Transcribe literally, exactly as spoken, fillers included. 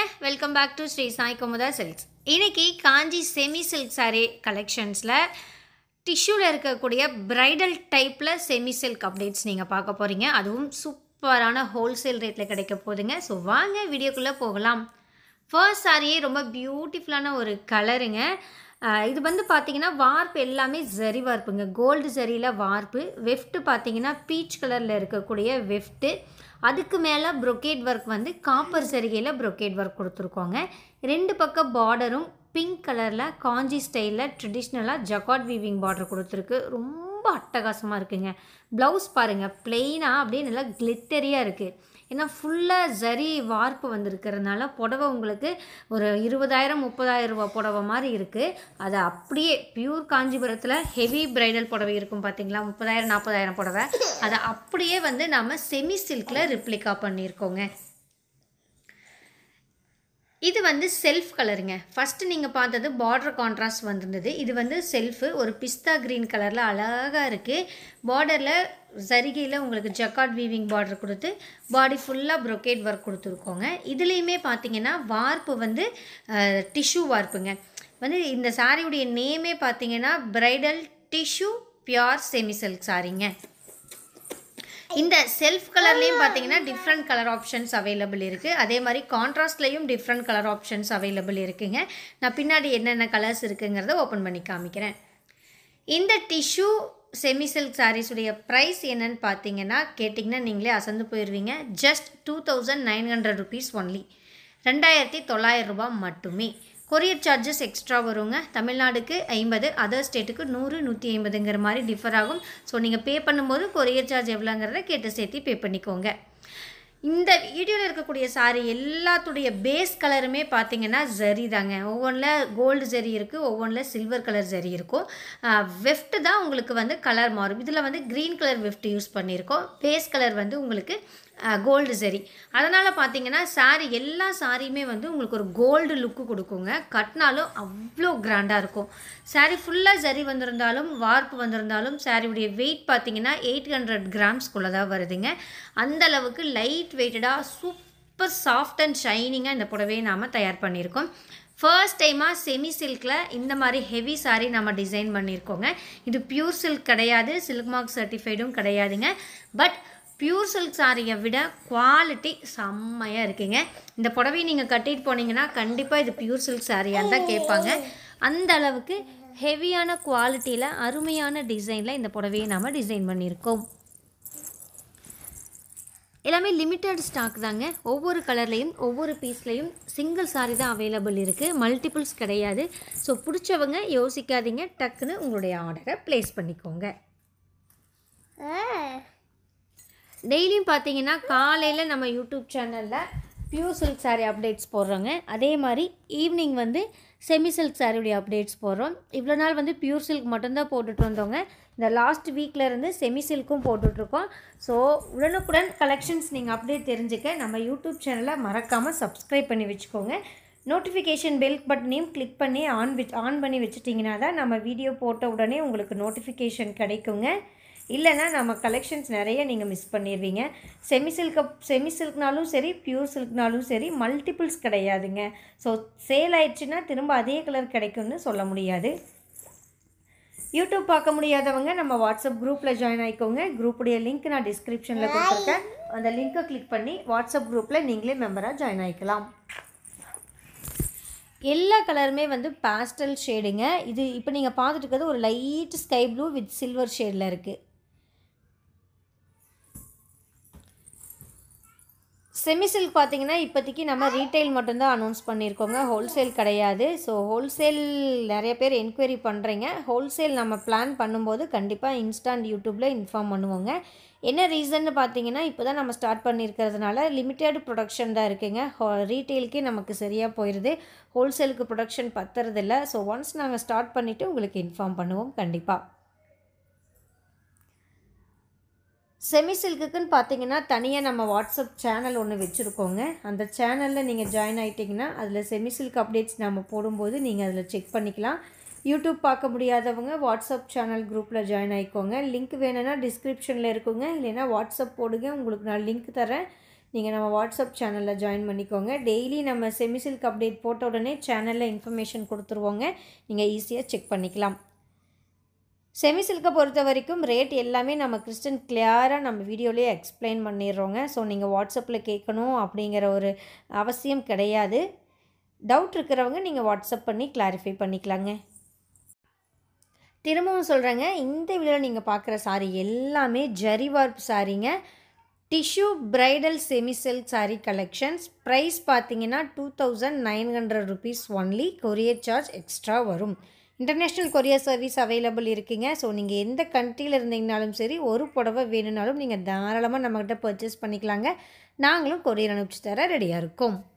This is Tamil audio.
Welcome back to Sri Sai Kumudha silks. இன்னைக்கு காஞ்சி செமி சில்க் சாரீ கலெக்ஷன்ஸில் டிஷ்யூவில் இருக்கக்கூடிய பிரைடல் டைப்பில் செமி சில்க் அப்டேட்ஸ் நீங்கள் பார்க்க போகிறீங்க. அதுவும் சூப்பரான ஹோல்சேல் ரேட்டில் கிடைக்க போகுதுங்க. ஸோ வாங்க வீடியோக்குள்ளே போகலாம். ஃபர்ஸ்ட் சாரியே ரொம்ப பியூட்டிஃபுல்லான ஒரு கலருங்க. இது வந்து பார்த்தீங்கன்னா வார்ப்பு எல்லாமே ஜரி வார்ப்புங்க. கோல்டு ஜரியில் வார்ப்பு. வெஃப்ட்டு பார்த்தீங்கன்னா பீச் கலரில் இருக்கக்கூடிய வெஃப்ட்டு. அதுக்கு மேலே ப்ரொக்கேட் ஒர்க் வந்து காப்பர் சரிகையில் ப்ரொக்கேட் ஒர்க் கொடுத்துருக்கோங்க. ரெண்டு பக்கம் பார்டரும் பிங்க் கலரில் காஞ்சி ஸ்டைலில் ட்ரெடிஷ்னலாக ஜக்கார்ட் வீவிங் பார்டர் கொடுத்துருக்கு. ரொம்ப அட்டகாசமாக இருக்குங்க. ப்ளவுஸ் பாருங்கள், பிளெயினாக அப்படியே நல்லா கிளிட்டரியாக இருக்குது. ஏன்னா ஃபுல்லாக ஜரி வார்ப்பு வந்திருக்கிறதுனால புடவை உங்களுக்கு ஒரு இருபதாயிரம் முப்பதாயிரம் ரூபா புடவை மாதிரி இருக்குது. அது அப்படியே பியூர் காஞ்சிபுரத்தில் ஹெவி பிரைடல் புடவை இருக்கும் பார்த்தீங்களா, முப்பதாயிரம் நாற்பதாயிரம் புடவை, அதை அப்படியே வந்து நாம் செமி சில்கில் ரிப்ளிகா பண்ணியிருக்கோங்க. இது வந்து செல்ஃப் கலருங்க. ஃபஸ்ட்டு நீங்கள் பார்த்தது பார்டர் கான்ட்ராஸ்ட் வந்திருந்தது. இது வந்து செல்ஃபு ஒரு பிஸ்தா க்ரீன் கலரில் அழகாக இருக்குது. பார்டரில் சரிகையில் உங்களுக்கு ஜக்கார்ட் வீவிங் பார்டர் கொடுத்து பாடி ஃபுல்லாக ப்ரொக்கேட் ஒர்க் கொடுத்துருக்கோங்க. இதுலேயுமே பார்த்தீங்கன்னா வார்ப்பு வந்து டிஷ்யூ வார்ப்புங்க. வந்து இந்த சாரியுடைய நேமே பார்த்தீங்கன்னா bridal tissue pure semi silk சாரிங்க. இந்த செல்ஃப் கலர்லேயும் பார்த்தீங்கன்னா டிஃப்ரெண்ட் கலர் ஆப்ஷன்ஸ் அவைலபிள் இருக்குது. அதே மாதிரி கான்ட்ராஸ்ட்லேயும் டிஃப்ரெண்ட் கலர் ஆப்ஷன்ஸ் அவைலபிள் இருக்குங்க. நான் பின்னாடி என்னென்ன கலர்ஸ் இருக்குங்கிறத ஓப்பன் பண்ணி காமிக்கிறேன். இந்த டிஷ்யூ செமி சில்க் சாரீஸுடைய ப்ரைஸ் என்னன்னு பார்த்தீங்கன்னா கேட்டிங்கன்னா நீங்களே அசந்து போயிடுவீங்க. Just two thousand nine hundred rupees only. ரெண்டாயிரத்தி தொள்ளாயிரம் ரூபா மட்டுமே. கொரியர் சார்ஜஸ் எக்ஸ்ட்ரா வருங்க. தமிழ்நாடுக்கு ஐம்பது, அதர் ஸ்டேட்டுக்கு நூறு நூற்றி ஐம்பதுங்கிற மாதிரி டிஃபர் ஆகும். ஸோ நீங்கள் பே பண்ணும்போது கொரியர் சார்ஜ் எவ்வளோங்கிறத கேட்டு சேர்த்து பே பண்ணிக்கோங்க. இந்த வீடியோவில் இருக்கக்கூடிய சாரி எல்லாத்துடைய பேஸ் கலருமே பார்த்தீங்கன்னா ஜரி தாங்க. ஒவ்வொன்றில் கோல்டு ஜரி இருக்குது, ஒவ்வொன்றில் சில்வர் கலர் ஜரி இருக்கும். வெஃப்ட்டு தான் உங்களுக்கு வந்து கலர் மாறும். இதில் வந்து க்ரீன் கலர் வெஃப்ட் யூஸ் பண்ணியிருக்கோம். பேஸ் கலர் வந்து உங்களுக்கு கோல்டு ஜரி. அதனால் பார்த்தீங்கன்னா சாரி எல்லா சாரியுமே வந்து உங்களுக்கு ஒரு கோல்டு லுக்கு கொடுக்குங்க. கட்டினாலும் அவ்வளோ கிராண்டாக இருக்கும். சாரி ஃபுல்லாக ஜரி வந்திருந்தாலும் வார்ப்பு வந்திருந்தாலும் சாரியுடைய வெயிட் பார்த்தீங்கன்னா எயிட் ஹண்ட்ரட் கிராம்ஸ்குள்ளே தான் வருதுங்க. அந்தளவுக்கு லைட் வெயிட்டடாக சூப்பர் சாஃப்ட் அண்ட் ஷைனிங்காக இந்த புடவையை நாம் தயார் பண்ணியிருக்கோம். ஃபர்ஸ்ட் டைமாக செமி சில்கில் இந்த மாதிரி ஹெவி சாரீ நம்ம டிசைன் பண்ணியிருக்கோங்க. இது பியூர் சில்க் கிடையாது, சில்க் மார்க் சர்டிஃபைடும் கிடையாதுங்க. பட் பியூர் சில்க் சாரியை விட குவாலிட்டி செம்மையாக இருக்குங்க. இந்த புடவையை நீங்கள் கட்டிட்டு போனீங்கன்னா கண்டிப்பாக இது பியூர் சில்க் சாரியான்னு தான் கேட்பாங்க. அந்த அளவுக்கு ஹெவியான குவாலிட்டியில் அருமையான டிசைனில் இந்த புடவையை நாம் டிசைன் பண்ணியிருக்கோம். எல்லாமே லிமிட்டட் ஸ்டாக் தாங்க. ஒவ்வொரு கலர்லேயும் ஒவ்வொரு பீஸ்லேயும் சிங்கிள் சாரி தான் அவைலபிள் இருக்குது, மல்டிபிள்ஸ் கிடையாது. ஸோ பிடிச்சவங்க யோசிக்காதீங்க, டக்குன்னு உங்களுடைய ஆர்டரை ப்ளேஸ் பண்ணிக்கோங்க. டெய்லியும் பார்த்தீங்கன்னா காலையில் நம்ம யூடியூப் சேனலில் பியூர் சில்க் சாரீ அப்டேட்ஸ் போடுறோங்க. அதே மாதிரி ஈவினிங் வந்து செமி சில்க் சாரியுடைய அப்டேட்ஸ் போடுறோம். இவ்வளோ நாள் வந்து பியூர் சில்க் மட்டும்தான் போட்டுட்டு வந்தோங்க. இந்த லாஸ்ட் வீக்கில் இருந்து செமி சில்க்கும் போட்டுட்ருக்கோம். ஸோ உடனுக்குடன் கலெக்ஷன்ஸ் நீங்கள் அப்டேட் தெரிஞ்சுக்க நம்ம யூடியூப் சேனலை மறக்காமல் சப்ஸ்கிரைப் பண்ணி வச்சுக்கோங்க. நோட்டிஃபிகேஷன் பெல் பட்டனையும் கிளிக் பண்ணி ஆன் வச் ஆன் பண்ணி வச்சுட்டிங்கன்னா தான் நம்ம வீடியோ போட்ட உடனே உங்களுக்கு நோட்டிஃபிகேஷன் கிடைக்குங்க. இல்லைன்னா நம்ம கலெக்ஷன்ஸ் நிறைய நீங்கள் மிஸ் பண்ணிடுவீங்க. செமி சில்க் செமி சில்க்னாலும் சரி பியூர் சில்க்னாலும் சரி மல்டிபிள்ஸ் கிடையாதுங்க. ஸோ சேல் ஆயிடுச்சுன்னா திரும்ப அதே கலர் கிடைக்கும்னு சொல்ல முடியாது. யூடியூப் பார்க்க முடியாதவங்க நம்ம வாட்ஸ்அப் குரூப்பில் ஜாயின் ஆகிக்கோங்க. குரூப்புடைய லிங்க் நான் டிஸ்கிரிப்ஷனில் கொடுத்துருக்கேன். அந்த லிங்க்கை கிளிக் பண்ணி வாட்ஸ்அப் குரூப்பில் நீங்களே மெம்பராக ஜாயின் ஆகிக்கலாம். எல்லா கலருமே வந்து பாஸ்டல் ஷேடுங்க. இது இப்போ நீங்கள் பார்த்துட்டு இருக்கிறது ஒரு light sky blue with silver ஷேடில் இருக்குது. செமி சில்க் பார்த்தீங்கன்னா இப்போதைக்கு நம்ம ரீட்டைல் மட்டும்தான் அனௌன்ஸ் பண்ணியிருக்கோங்க, ஹோல்சேல் கிடையாது. ஸோ ஹோல்சேல் நிறைய பேர் என்கொயரி பண்ணுறீங்க. ஹோல்சேல் நம்ம பிளான் பண்ணும்போது கண்டிப்பாக இன்ஸ்டாண்ட் யூடியூப்பில் இன்ஃபார்ம் பண்ணுவோங்க. என்ன ரீசன்னு பார்த்தீங்கன்னா இப்போ தான் நம்ம ஸ்டார்ட் பண்ணியிருக்கிறதுனால லிமிட்டட் ப்ரொடக்ஷன் தான் இருக்குங்க. ஹோ ரீட்டெயிலுக்கே நமக்கு சரியாக போயிடுது, ஹோல்சேலுக்கு ப்ரொடக்ஷன் பத்துறதில்ல. ஸோ ஒன்ஸ் நாங்கள் ஸ்டார்ட் பண்ணிவிட்டு உங்களுக்கு இன்ஃபார்ம் பண்ணுவோம் கண்டிப்பாக. செமி சில்க்குன்னு பார்த்தீங்கன்னா தனியாக நம்ம வாட்ஸ்அப் சேனல் ஒன்று வச்சுருக்கோங்க. அந்த சேனலில் நீங்கள் ஜாயின் ஆகிட்டிங்கன்னா அதில் செமி சில்க் அப்டேட்ஸ் நம்ம போடும்போது நீங்கள் அதில் செக் பண்ணிக்கலாம். யூடியூப் பார்க்க முடியாதவங்க வாட்ஸ்அப் சேனல் குரூப்பில் ஜாயின் ஆகிக்கோங்க. லிங்க் வேணும்னா டிஸ்கிரிப்ஷனில் இருக்குங்க, இல்லைன்னா வாட்ஸ்அப் போடுங்க, உங்களுக்கு நான் லிங்க் தரேன். நீங்கள் நம்ம வாட்ஸ்அப் சேனலில் ஜாயின் பண்ணிக்கோங்க. டெய்லி நம்ம செமி சில்க் அப்டேட் போட்ட உடனே சேனலில் இன்ஃபர்மேஷன் கொடுத்துருவோங்க. நீங்கள் ஈஸியாக செக் பண்ணிக்கலாம். செமி சில்கை பொறுத்த வரைக்கும் ரேட் எல்லாமே நம்ம கிறிஸ்டன் கிளியராக நம்ம வீடியோலேயே எக்ஸ்பிளைன் பண்ணிடுறோங்க. ஸோ நீங்கள் வாட்ஸ்அப்பில் கேட்கணும் அப்படிங்கிற ஒரு அவசியம் கிடையாது. டவுட் இருக்கிறவங்க நீங்கள் வாட்ஸ்அப் பண்ணி கிளாரிஃபை பண்ணிக்கலாங்க. திரும்பவும் சொல்கிறேங்க, இந்த வீடியோவில் நீங்கள் பார்க்குற சாரீ எல்லாமே ஜரி வார்ப் சாரீங்க. Tissue bridal semi silk sari collections. Price பார்த்தீங்கன்னா two thousand nine hundred rupees only. Courier charge extra வரும். இன்டர்நேஷ்னல் கொரியர் சர்வீஸ் அவைலபிள் இருக்குங்க. ஸோ நீங்கள் எந்த கண்ட்ரியில் இருந்தீங்கனாலும் சரி, ஒரு புடவை வேணும்னாலும் நீங்கள் தாராளமாக நம்மக்கிட்ட பர்ச்சேஸ் பண்ணிக்கலாங்க. நாங்களும் கொரியர் அனுப்பிச்சு தர ரெடியாக இருக்கோம்.